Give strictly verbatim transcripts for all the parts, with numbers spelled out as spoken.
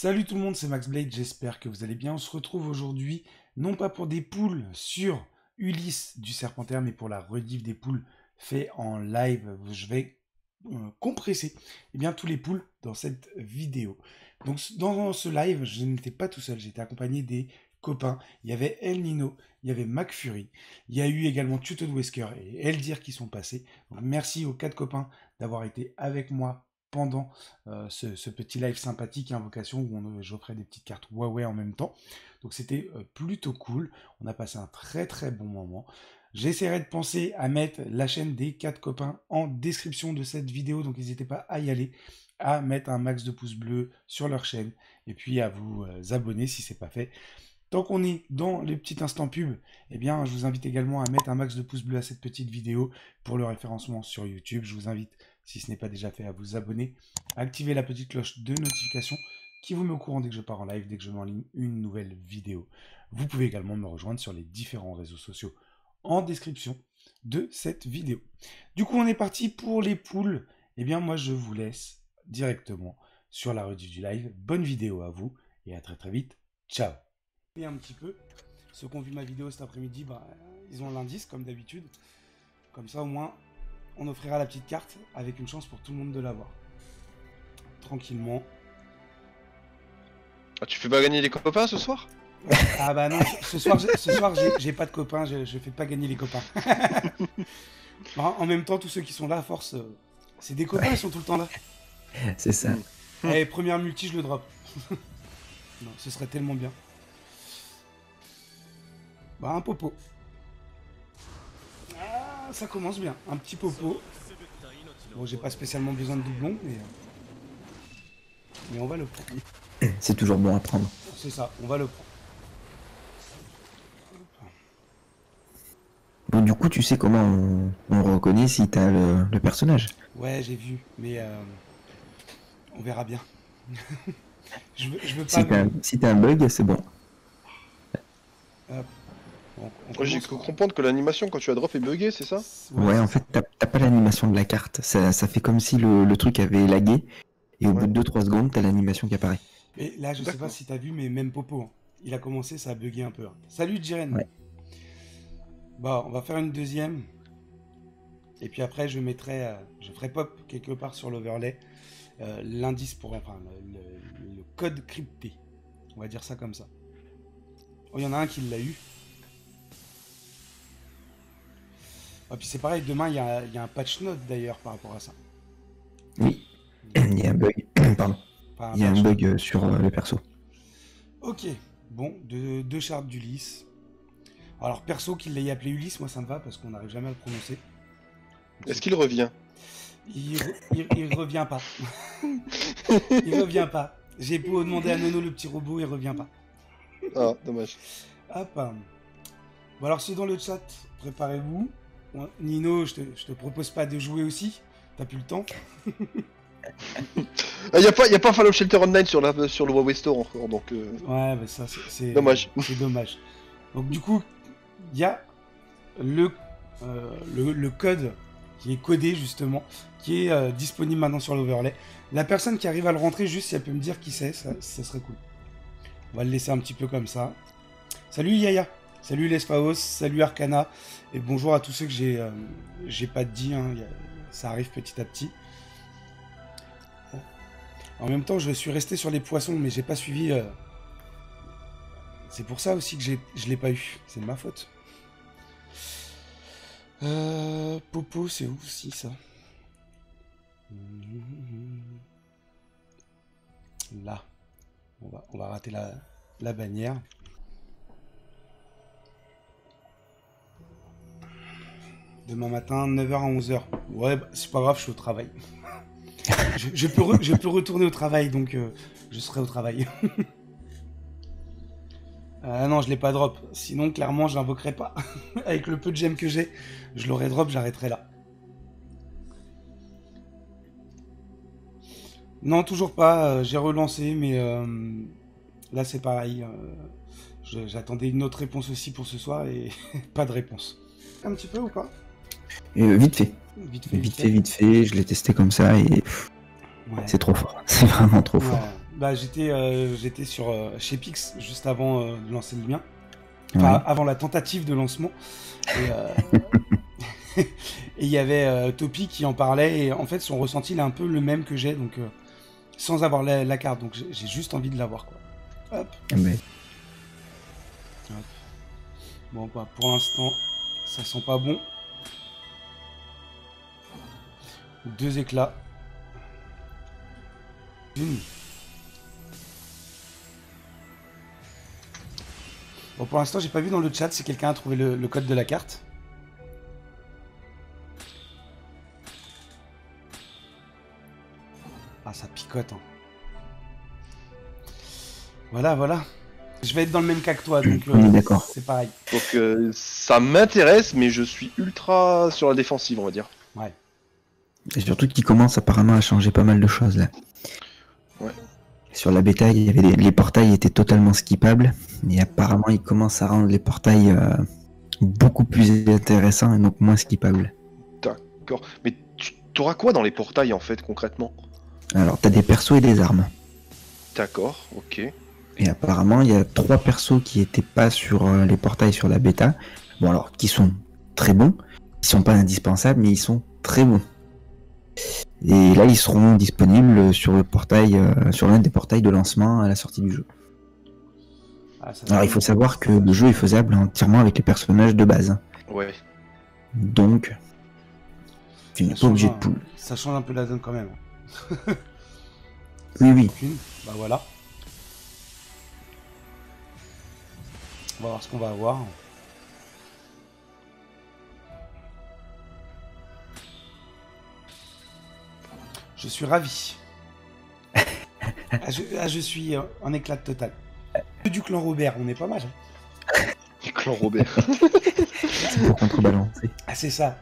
Salut tout le monde, c'est Max Blade, j'espère que vous allez bien. On se retrouve aujourd'hui, non pas pour des poules sur Ulysse du Serpentaire, mais pour la rediff des poules fait en live. Je vais euh, compresser eh bien, tous les poules dans cette vidéo. Donc dans ce live, je n'étais pas tout seul, j'étais accompagné des copains. Il y avait El Nino, il y avait McFury, il y a eu également Tuto de Wesker et Eldir qui sont passés. Donc merci aux quatre copains d'avoir été avec moi pendant euh, ce, ce petit live sympathique Invocation où on, j'offrais des petites cartes Huawei en même temps. Donc c'était euh, plutôt cool. On a passé un très très bon moment. J'essaierai de penser à mettre la chaîne des quatre copains en description de cette vidéo. Donc n'hésitez pas à y aller, à mettre un max de pouces bleus sur leur chaîne et puis à vous euh, abonner si ce n'est pas fait. Tant qu'on est dans les petits instants pub, eh bien, je vous invite également à mettre un max de pouces bleus à cette petite vidéo pour le référencement sur YouTube. Je vous invite, si ce n'est pas déjà fait, à vous abonner, à activer la petite cloche de notification qui vous met au courant dès que je pars en live, dès que je mets en ligne une nouvelle vidéo. Vous pouvez également me rejoindre sur les différents réseaux sociaux en description de cette vidéo. Du coup, on est parti pour les poules. Eh bien, moi, je vous laisse directement sur la rediff du live. Bonne vidéo à vous et à très très vite. Ciao! Un petit peu. Ceux qui ont vu ma vidéo cet après-midi, bah, ils ont l'indice comme d'habitude. Comme ça, au moins, on offrira la petite carte avec une chance pour tout le monde de l'avoir. Tranquillement. Ah, tu fais pas gagner les copains ce soir? Ah bah non, ce soir, ce soir j'ai pas de copains, je, je fais pas gagner les copains. En même temps, tous ceux qui sont là, à force, c'est des copains, ils sont tout le temps là. C'est ça. Mmh. Allez, première multi, je le drop. Non, ce serait tellement bien. Bah, un popo. Ah, ça commence bien. Un petit popo. Bon, j'ai pas spécialement besoin de doublon, mais... mais on va le prendre. C'est toujours bon à prendre. C'est ça, on va le prendre. Bon, du coup, tu sais comment on, on reconnaît si t'as le, le personnage? Ouais, j'ai vu, mais... Euh, on verra bien. je, veux, je veux pas... Si t'as si t'as un bug, c'est bon. Hop. Bon, Moi j'ai cru comprendre que l'animation quand tu as drop est buggée, c'est ça? Ouais, ouais en fait, t'as pas l'animation de la carte. Ça, ça fait comme si le, le truc avait lagué. Et au ouais. bout de deux trois secondes, t'as l'animation qui apparaît. Et là, je sais pas si t'as vu, mais même Popo, hein, il a commencé, ça a bugué un peu. Hein. Salut Jiren. Ouais. Bon, on va faire une deuxième. Et puis après, je mettrai, euh, je ferai pop quelque part sur l'overlay euh, l'indice pour, enfin, le, le, le code crypté. On va dire ça comme ça. Oh, il y en a un qui l'a eu. Et puis c'est pareil, demain il y, y a un patch note d'ailleurs par rapport à ça. Oui, il y a un bug. Pardon. Il y a un bug sur euh, le perso. Ok, bon, deux, deux chartes d'Ulysse. Alors perso qu'il l'ait appelé Ulysse, moi ça me va parce qu'on n'arrive jamais à le prononcer. Est-ce qu'il revient? il, re, il, il revient pas. Il revient pas. J'ai beau demander à Nono le petit robot, il revient pas. Ah, dommage. Hop. Bon alors ceux dans le chat, préparez-vous. Nino, je te, je te propose pas de jouer aussi. T'as plus le temps. Il n'y a pas, y a pas Fallout Shelter Online sur, la, sur le Huawei Store encore, donc... Euh... Ouais, bah ça, c'est... Dommage. C'est dommage. Donc du coup, il y a le, euh, le, le code qui est codé, justement, qui est euh, disponible maintenant sur l'overlay. La personne qui arrive à le rentrer, juste si elle peut me dire qui c'est, ça, ça serait cool. On va le laisser un petit peu comme ça. Salut Yaya. Salut Lesfaos, salut Arcana, et bonjour à tous ceux que j'ai euh, j'ai pas dit, hein, a, ça arrive petit à petit. Bon. En même temps, je suis resté sur les poissons, mais j'ai pas suivi... Euh... C'est pour ça aussi que je l'ai pas eu, c'est de ma faute. Euh, Popo, c'est où si ça? Là. On va, on va rater la, la bannière. Demain matin, neuf heures à onze heures. Ouais, bah, c'est pas grave, je suis au travail. je, je, peux re, je peux retourner au travail, donc euh, je serai au travail. Ah euh, non, je l'ai pas drop. Sinon, clairement, je l'invoquerai pas. Avec le peu de gemmes que j'ai, je l'aurais drop, j'arrêterai là. Non, toujours pas. Euh, j'ai relancé, mais euh, là, c'est pareil. Euh, J'attendais une autre réponse aussi pour ce soir et pas de réponse. Un petit peu ou pas? Euh, vite fait. Vite fait, vite fait, vite fait, je l'ai testé comme ça et ouais. C'est trop fort. C'est vraiment trop fort. Bah j'étais euh, j'étais sur euh, chez Pix juste avant euh, de lancer le mien. Enfin, Ouais. avant la tentative de lancement. Et euh, et il y avait euh, Topi qui en parlait, et en fait son ressenti il est un peu le même que j'ai, donc euh, sans avoir la, la carte, donc j'ai j'ai juste envie de l'avoir quoi. Hop. Ah ben, Hop. Bon bah pour l'instant ça sent pas bon. Deux éclats. Une. Bon pour l'instant j'ai pas vu dans le chat si quelqu'un a trouvé le, le code de la carte. Ah ça picote hein. Voilà voilà. Je vais être dans le même cas que toi donc on est euh, d'accord. c'est pareil. Donc euh, ça m'intéresse, mais je suis ultra sur la défensive, on va dire. Ouais. Et surtout qu'il commence apparemment à changer pas mal de choses là. Ouais. Sur la bêta, il y avait des- les portails étaient totalement skippables, et apparemment il commence à rendre les portails euh, beaucoup plus intéressants et donc moins skippables. D'accord. Mais tu auras quoi dans les portails en fait concrètement? Alors t'as des persos et des armes. D'accord, ok. Et apparemment il y a trois persos qui étaient pas sur euh, les portails sur la bêta. Bon alors qui sont très bons, ils sont pas indispensables mais ils sont très bons. Et là ils seront disponibles sur le portail, euh, sur l'un des portails de lancement à la sortie du jeu. Ah, ça, Alors il faut savoir que le jeu est faisable entièrement avec les personnages de base. Ouais. Donc tu n'es ça pas obligé change de un- poule. Ça change un peu la donne quand même. Oui oui. Une. Bah voilà. On va voir ce qu'on va avoir. Je suis ravi. Ah, je, ah, je suis euh, en éclat total. Du clan Robert, on est pas mal. hein. Du clan Robert. C'est pour contrebalancer. Ah, c'est ça.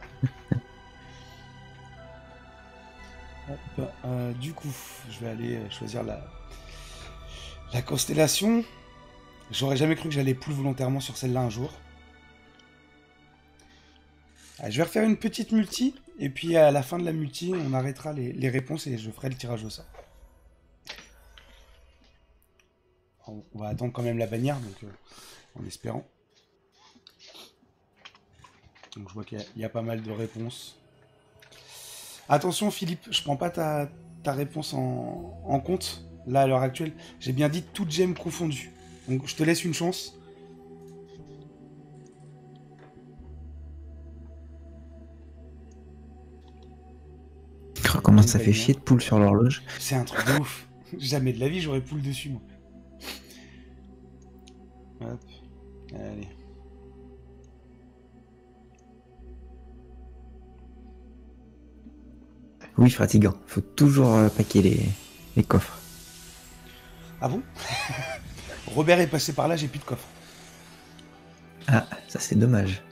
Hop, euh, du coup, je vais aller euh, choisir la, la constellation. J'aurais jamais cru que j'allais plus volontairement sur celle-là un jour. Ah, je vais refaire une petite multi, et puis à la fin de la multi, on arrêtera les, les réponses et je ferai le tirage au sort. On on va attendre quand même la bannière, donc euh, en espérant. Donc je vois qu'il y a- il y, a pas mal de réponses. Attention Philippe, je prends pas ta, ta réponse en, en compte, là à l'heure actuelle. J'ai bien dit toutes gemmes confondues. Donc je te laisse une chance. Oh, comment ça fait chier de poule sur l'horloge. C'est un truc de ouf. Jamais de la vie j'aurais poule dessus moi. Hop. Allez. Oui, fatigant. Faut toujours euh, paquer les, les coffres. Ah bon? Robert est passé par là, j'ai plus de coffre. Ah, ça c'est dommage.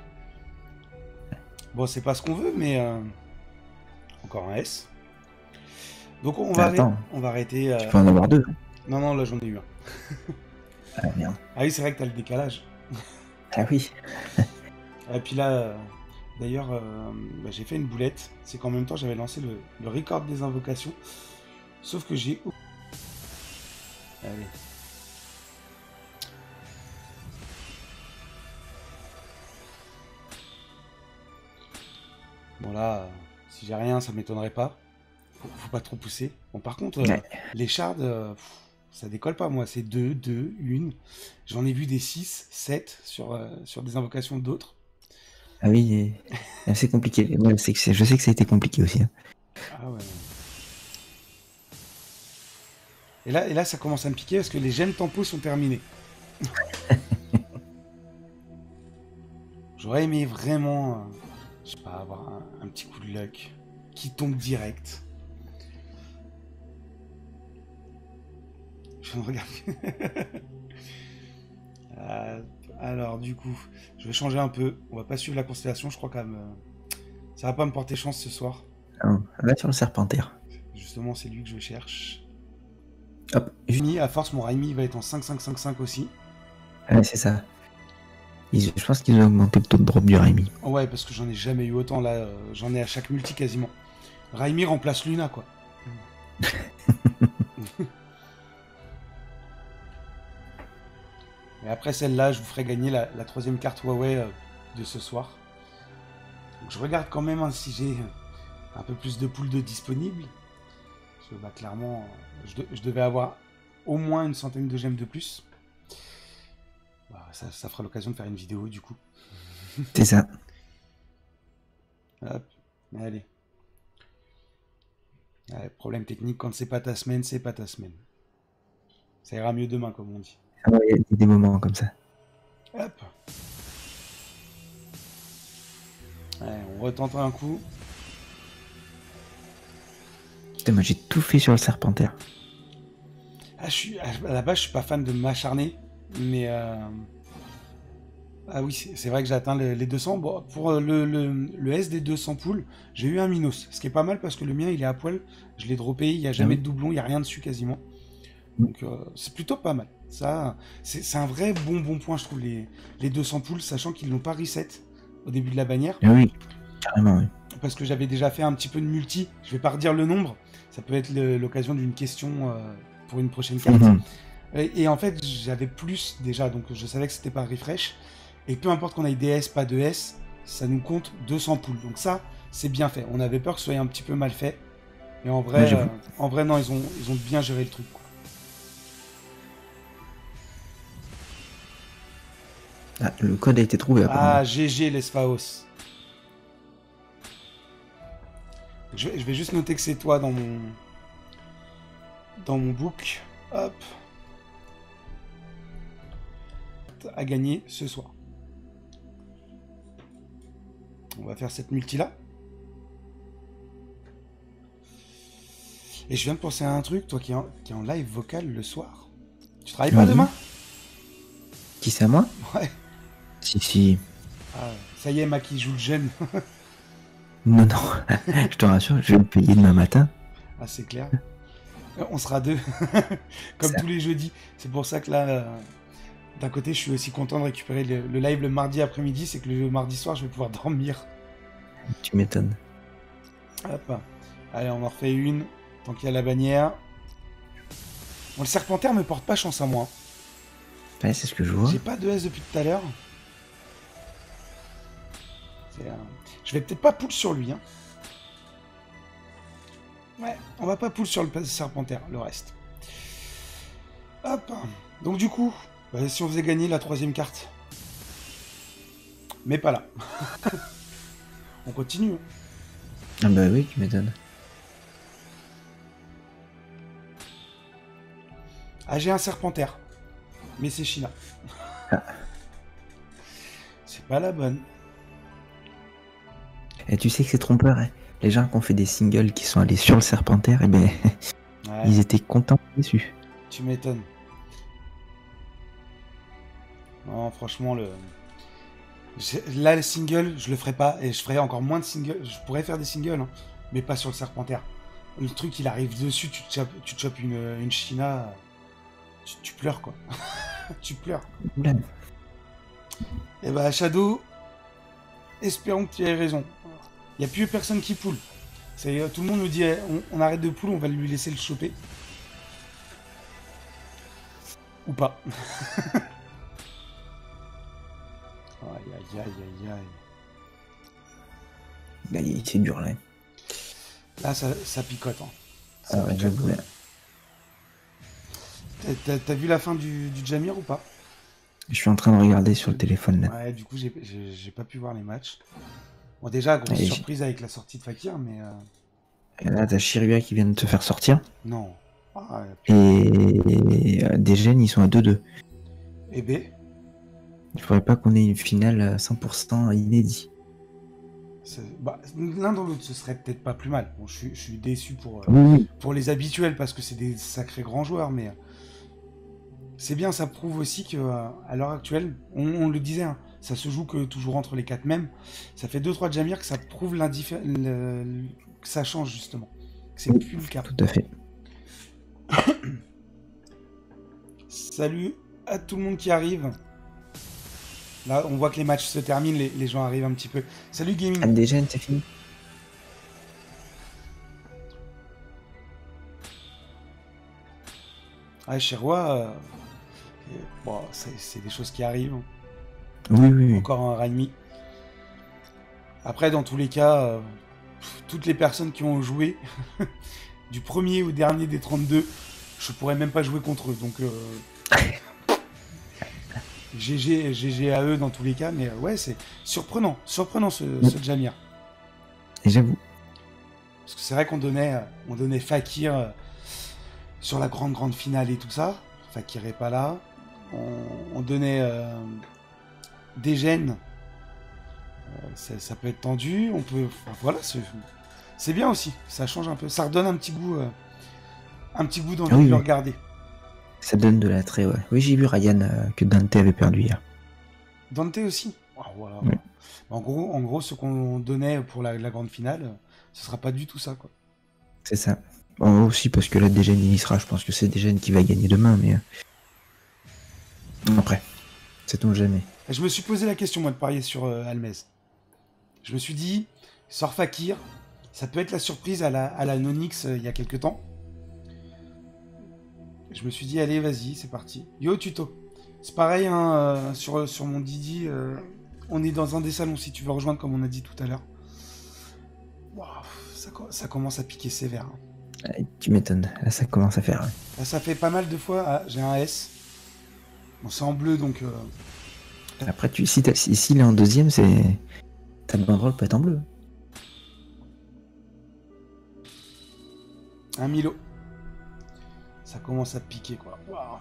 Bon, c'est pas ce qu'on veut, mais... euh, Encore un S. Donc on Ah, va, arrêter, attends. on va arrêter... euh, Tu peux en avoir deux. Non, non, là j'en ai eu un. Ah merde. Ah oui, c'est vrai que t'as le décalage. Ah oui. Et puis là, euh, d'ailleurs, euh, bah, j'ai fait une boulette. C'est qu'en même temps, j'avais lancé le, le record des invocations. Sauf que j'ai... Allez. Bon là, euh, si j'ai rien, ça m'étonnerait pas. Faut, faut pas trop pousser. Bon, par contre, euh, Ouais. les shards, euh, pff, ça décolle pas, moi. C'est deux, deux, une. J'en ai vu des six, sept sur, euh, sur des invocations d'autres. Ah oui, et- c'est compliqué. Moi, je sais que c'est- je sais que ça a été compliqué aussi. hein. Ah ouais. Et là, et là, ça commence à me piquer parce que les gemmes tempo sont terminées. J'aurais aimé vraiment, euh, je sais pas, avoir un, un petit coup de luck qui tombe direct. Je me regarde. Euh, alors, du coup, je vais changer un peu. On va pas suivre la constellation. Je crois que ça va pas me porter chance ce soir. Ah, va sur le serpentaire. Justement, c'est lui que je cherche. Hop. Juste- Raimi, à force, mon Raimi va être en cinq cinq cinq cinq aussi. Ouais, c'est ça. Ils- je pense qu'ils ont augmenté le taux de drop du Raimi. Ouais, parce que j'en ai jamais eu autant là. euh, J'en ai à chaque multi quasiment. Raimi remplace Luna, quoi. Et après celle-là, je vous ferai gagner la, la troisième carte Huawei euh, de ce soir. Donc, je regarde quand même hein, si j'ai un peu plus de poules de disponibles. Parce que bah, clairement, je, de, je devais avoir au moins une centaine de gemmes de plus. Bah, ça, ça fera l'occasion de faire une vidéo du coup. C'est ça. Hop, allez. Ouais, problème technique, quand c'est pas ta semaine, c'est pas ta semaine. Ça ira mieux demain, comme on dit. Ah ouais, il y a des moments comme ça. Hop. Allez, on retente un coup. Putain, moi j'ai tout fait sur le Serpentaire. Ah, je suis, à la base, je suis pas fan de m'acharner, mais... Euh... Ah oui, c'est vrai que j'ai atteint les, les deux cents. Bon, pour le, le, le S des deux cents poules, j'ai eu un Minos, ce qui est pas mal parce que le mien, il est à poil. Je l'ai droppé, il n'y a jamais Ah oui. de doublon, il n'y a rien dessus quasiment. Donc euh, c'est plutôt pas mal. Ça, c'est un vrai bon bon point, je trouve, les, les deux cents poules, sachant qu'ils n'ont pas reset au début de la bannière. Ah oui, carrément, oui. Parce que j'avais déjà fait un petit peu de multi. Je vais pas redire le nombre. Ça peut être l'occasion d'une question euh, pour une prochaine carte. Mhm. Et, et en fait, j'avais plus déjà, donc je savais que c'était pas refresh. Et peu importe qu'on ait des S, pas de S, ça nous compte deux cents poules. Donc ça, c'est bien fait. On avait peur que ce soit un petit peu mal fait. Et en vrai, Ouais, euh, en vrai non, ils ont, ils ont bien géré le truc, quoi. Ah, le code a été trouvé apparemment. Ah, G G les Sfaos. Je, je vais juste noter que c'est toi dans mon dans mon book. Hop. À gagner ce soir. On va faire cette multi là. Et je viens de penser à un truc, toi qui es en, qui est en live vocal le soir. Tu travailles pas Oui. demain? Qui c'est à moi? Ouais. Si, si. Ah, ça y est, Maki joue le jeune. Non, non. Je te rassure, je vais le payer demain matin. Ah, c'est clair. On sera deux. Comme Ça. tous les jeudis. C'est pour ça que là, euh, d'un côté, je suis aussi content de récupérer le, le live le mardi après-midi. C'est que le mardi soir, je vais pouvoir dormir. Tu m'étonnes. Hop. Allez, on en refait une. Tant qu'il y a la bannière. Bon, le Serpentaire me porte pas chance à moi. Ouais, c'est ce que je vois. J'ai pas de S depuis tout à l'heure. Euh... Je vais peut-être pas pull sur lui. Hein. Ouais, on va pas pull sur le Serpentaire, le reste. Hop. Donc du coup, bah, si on faisait gagner la troisième carte. Mais pas là. On continue. Ah bah oui, tu m'étonnes. Ah, j'ai un Serpentaire. Mais c'est China. Ah. C'est pas la bonne. Et tu sais que c'est trompeur, hein. Les gens qui ont fait des singles qui sont allés sur le Serpentaire, eh ben, Ouais, ils étaient contents dessus. tu m'étonnes. Non, franchement, le... j'ai- là, le single, je le ferai pas. Et je ferai encore moins de singles. Je pourrais faire des singles, hein, mais pas sur le Serpentaire. Le truc, il arrive dessus, tu te chopes, tu te chopes une, une China. Tu, tu pleures, quoi. Tu pleures. Oula. Et bah, Shadow, espérons que tu aies raison. Il n'y a plus personne qui poule. C'est, euh, tout le monde nous dit, eh, on, on arrête de poule, on va lui laisser le choper. Ou pas. Aïe, aïe, aïe, aïe, aïe. Là, il- c'est dur, là. Là, ça, ça picote. Hein. Ça Ah ouais, picote, j'avoue, quoi. là. T'as- T'as t'as vu la fin du, du Jamir ou pas? Je suis en train de regarder sur le téléphone, là. Ouais, du coup, j'ai- j'ai j'ai pas pu voir les matchs. Bon, déjà, grosse Allez, surprise avec la sortie de Fakir, mais... euh, Et là, t'as Shirua qui vient de te faire sortir. non. Ah, Et euh, des gènes, ils sont à deux deux. et B, Il faudrait pas qu'on ait une finale à cent pour cent inédit. c'est- bah, l'un dans l'autre, ce serait peut-être pas plus mal. Bon, je suis, je suis déçu pour, euh, Oui, oui. pour les habituels, parce que c'est des sacrés grands joueurs, mais... euh, c'est bien, ça prouve aussi que euh, à l'heure actuelle, on, on le disait, hein, ça se joue que toujours entre les quatre mêmes. Ça fait deux trois Jamir que ça prouve l'indiffé- le- le- que ça change justement. Que c'est Oui, plus le cas. tout à fait. Salut à tout le monde qui arrive. Là, on voit que les matchs se terminent, les, les gens arrivent un petit peu. Salut Gaming. Ah, des gènes, c'est fini. Ah, chez Roi, euh, Et, bon, c'est c'est des choses qui arrivent. Oui, oui, oui. Encore un Raimi. Après, dans tous les cas, euh, pff, toutes les personnes qui ont joué, du premier au dernier des trente-deux, je pourrais même pas jouer contre eux. Donc, euh, G G, G G à eux dans tous les cas. Mais euh, ouais, c'est surprenant. Surprenant ce, Mm. ce Jamir. Et j'avoue. Parce que c'est vrai qu'on donnait, euh, on donnait Fakir euh, sur la grande, grande finale et tout ça. Fakir est pas là. On, on donnait euh, Degen. Euh, ça, ça peut être tendu. On peut. Enfin, voilà, c'est c'est bien aussi. Ça change un peu. Ça redonne un petit goût, euh, un petit goût d'envie Ah oui, de le oui. regarder. Ça donne de l'attrait, ouais. Oui, j'ai vu Ryan euh, que Dante avait perdu hier. Dante aussi. Ah, voilà, Ouais. voilà. En gros, en gros, ce qu'on donnait pour la, la grande finale, euh, ce sera pas du tout ça, quoi. C'est ça. Bon, aussi parce que là, Degen il y sera. Je pense que c'est Degen qui va gagner demain, mais euh, après, sait-on jamais. Et je me suis posé la question, moi, de parier sur euh, Almez. Je me suis dit, sort Fakir, ça peut être la surprise à la, à la Nonix euh, il y a quelques temps. Je me suis dit, allez, vas-y, c'est parti. Yo, tuto. C'est pareil, hein, euh, sur, sur mon Didi, euh, on est dans un des salons si tu veux rejoindre, comme on a dit tout à l'heure. Waouh, ça, co- ça commence à piquer sévère. Hein. Euh, Tu m'étonnes. Là, ça commence à faire. Ouais. Là, ça fait pas mal de fois. Ah, j'ai un S. Bon, c'est en bleu, donc... euh, Après, tu, si, t'as- si, s'il est en deuxième, c'est ta banderole peut être en bleu. un Milo. Ça commence à piquer, quoi. Waouh.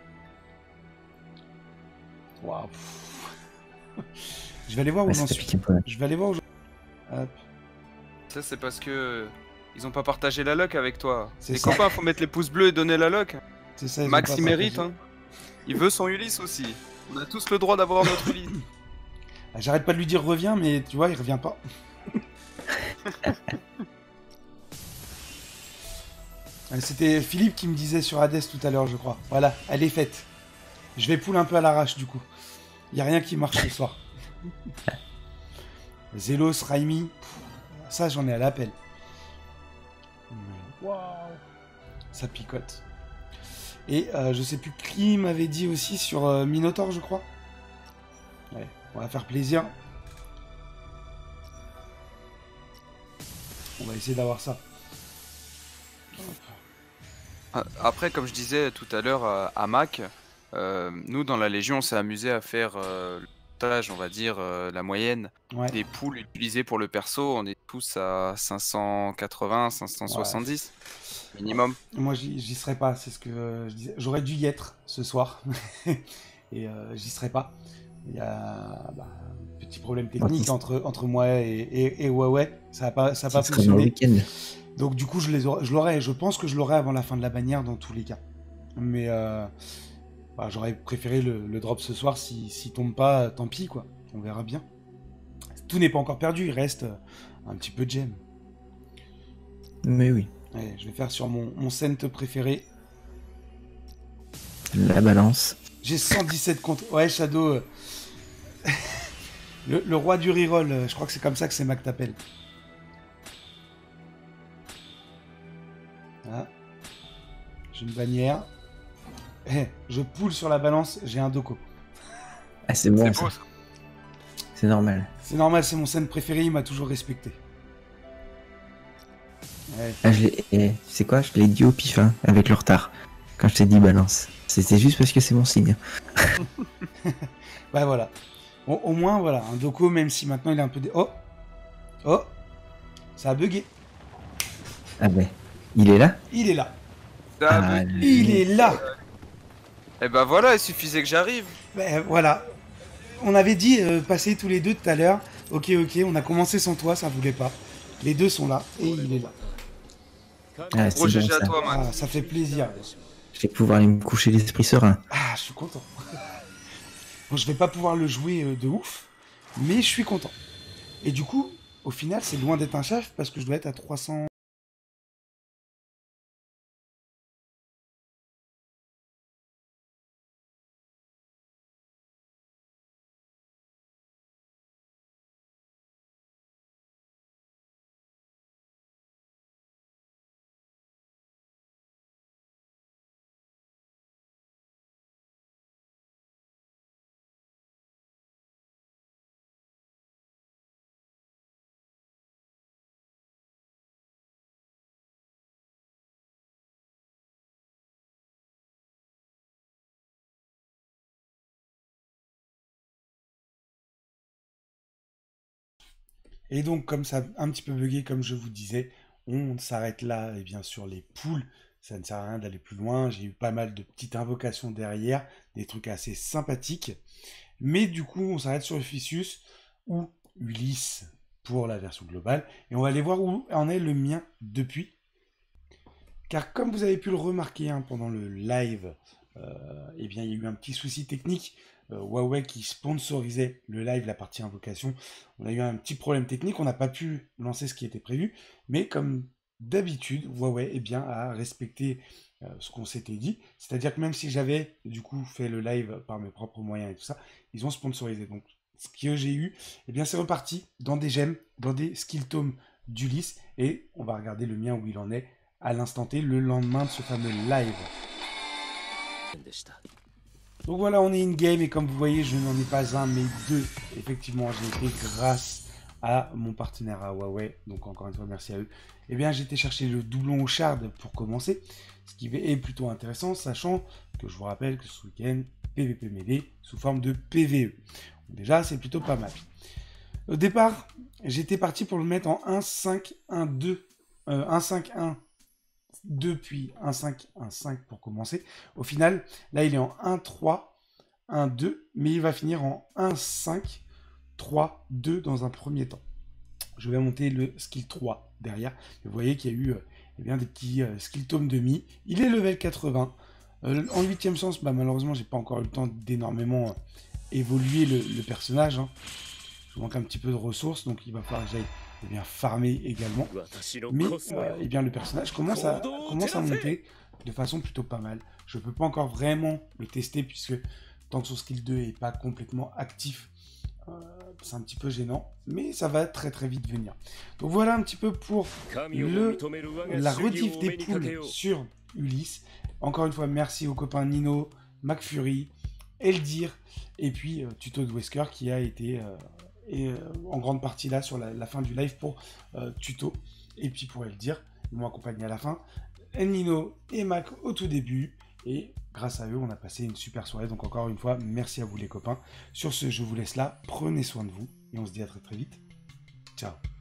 Waouh. pff. Je vais aller voir où Ouais, j'en ça suis. pique un peu. Ouais. Je vais aller voir où j'en Hop. Ça, c'est parce que ils ont pas partagé la lock avec toi. C'est Les ça. copains, faut mettre les pouces bleus et donner la lock. C'est ça, ils ont Max, pas il mérite, partagé. hein. Il veut son Ulysse aussi. On a tous le droit d'avoir notre Ulysse. Ah, j'arrête pas de lui dire reviens, mais tu vois, il revient pas. Ah, c'était Philippe qui me disait sur Hades tout à l'heure, je crois. Voilà, elle est faite. Je vais pull un peu à l'arrache, du coup. Il y a rien qui marche ce soir. Zélos, Raimi, pff, ça j'en ai à l'appel. Mais waouh, ça picote. Et euh, je sais plus qui m'avait dit aussi sur euh, Minotaur, je crois. Ouais, on va faire plaisir. On va essayer d'avoir ça. Ah, après, comme je disais tout à l'heure à, à Mac, euh, nous dans la Légion, on s'est amusé à faire euh, le montage, on va dire, euh, la moyenne Ouais, des poules utilisées pour le perso. On est tous à cinq cent quatre-vingts, cinq cent soixante-dix minimum. moi j'y j'y serais pas, c'est ce que euh, je disais. J'aurais dû y être ce soir. Et euh, j'y serais pas. Il y a bah, un petit problème technique Ok. entre, entre moi et, et, et Huawei. Ça n'a pas, ça a Ça pas sera dans le fonctionné. week-end. Donc du coup, je les aurais- je l'aurais. Je pense que je l'aurais avant la fin de la bannière dans tous les cas. Mais euh, bah, j'aurais préféré le, le drop ce soir. S'il si, s'il tombe pas, tant pis quoi. On verra bien. Tout n'est pas encore perdu. Il reste euh, un petit peu de gemme. Mais oui. Allez, je vais faire sur mon, mon cent préféré. La balance. J'ai cent dix-sept contre. Ouais, Shadow. euh, le, le roi du reroll. euh, Je crois que c'est comme ça que c'est Mac t'appelle. Voilà. J'ai une bannière. Eh, je poule sur la balance, j'ai un Doko. Ah, c'est bon, C'est ça. beau ça. C'est normal. C'est normal, c'est mon scène préféré, il m'a toujours respecté. Ouais. Ah, je l'ai. eh, tu sais quoi? Je l'ai dit au pif, hein, avec le retard. Quand je t'ai dit balance. C'était juste parce que c'est mon signe. Bah voilà. Bon, au moins, voilà, un Doko, même si maintenant il est un peu... Dé... Oh Oh Ça a bugué. Ah ben. Il est là? Il est là. Ah, Ah, mais- Il est là. Eh ben voilà, il suffisait que j'arrive. Ben voilà. On avait dit euh, passer tous les deux tout à l'heure. Ok, ok, on a commencé sans toi, ça voulait pas. Les deux sont là, et il est là. Ah, Gros c'est G G bon, à ça. toi, Max. Ah, ça fait plaisir. Je vais pouvoir aller me coucher l'esprit serein. Ah, je suis content. Bon, je vais pas pouvoir le jouer euh, de ouf, mais je suis content. Et du coup, au final, c'est loin d'être un chef parce que je dois être à trois cents... Et donc, comme ça a un petit peu bugué, comme je vous disais, on s'arrête là, et bien sur les poules. Ça ne sert à rien d'aller plus loin. J'ai eu pas mal de petites invocations derrière, des trucs assez sympathiques. Mais du coup, on s'arrête sur Ephésius ou Ulysse pour la version globale. Et on va aller voir où en est le mien depuis. Car comme vous avez pu le remarquer hein, pendant le live, euh, eh bien, il y a eu un petit souci technique. Euh, Huawei qui sponsorisait le live, la partie invocation. On a eu un petit problème technique. On n'a pas pu lancer ce qui était prévu. Mais comme d'habitude, Huawei eh bien, a respecté euh, ce qu'on s'était dit. C'est-à-dire que même si j'avais du coup fait le live par mes propres moyens et tout ça, ils ont sponsorisé. Donc ce que j'ai eu, eh bien c'est reparti dans des gemmes, dans des skill tomes d'Ulysse. Et on va regarder le mien où il en est à l'instant T, le lendemain de ce fameux live. Donc voilà, on est in-game et comme vous voyez, je n'en ai pas un mais deux. Effectivement, j'ai été grâce à mon partenaire à Huawei, donc encore une fois merci à eux. Eh bien j'ai été chercher le doublon au shard pour commencer, ce qui est plutôt intéressant, sachant que je vous rappelle que ce week-end, P V P mêlé sous forme de P V E. Donc déjà, c'est plutôt pas mal. Au départ, j'étais parti pour le mettre en un cinq un deux, euh, un cinq un deux puis un cinq un cinq pour commencer. Au final, là il est en un trois un deux, mais il va finir en un cinq trois deux dans un premier temps. Je vais monter le skill trois derrière. Vous voyez qu'il y a eu euh, eh bien, des petits euh, skill tomes demi. Il est level quatre-vingts. Euh, en huitième sens, bah, malheureusement, j'ai pas encore eu le temps d'énormément euh, évoluer le, le personnage. Hein. Je manque un petit peu de ressources, donc il va falloir que j'aille eh bien, farmer également. Mais euh, eh bien, le personnage commence à, commence à monter de façon plutôt pas mal. Je peux pas encore vraiment le tester puisque tant que son skill deux est pas complètement actif, euh, c'est un petit peu gênant, mais ça va très très vite venir. Donc voilà un petit peu pour le, la rediff des poules sur Ulysse. Encore une fois, merci aux copains Nino, McFury, Eldir et puis euh, Tuto de Wesker qui a été euh, et, euh, en grande partie là sur la, la fin du live pour euh, Tuto et puis pour Eldir. Ils m'ont accompagné à la fin. Nino et Mac au tout début. Et grâce à eux, on a passé une super soirée. Donc encore une fois, merci à vous les copains. Sur ce, je vous laisse là. Prenez soin de vous. Et on se dit à très très vite. Ciao.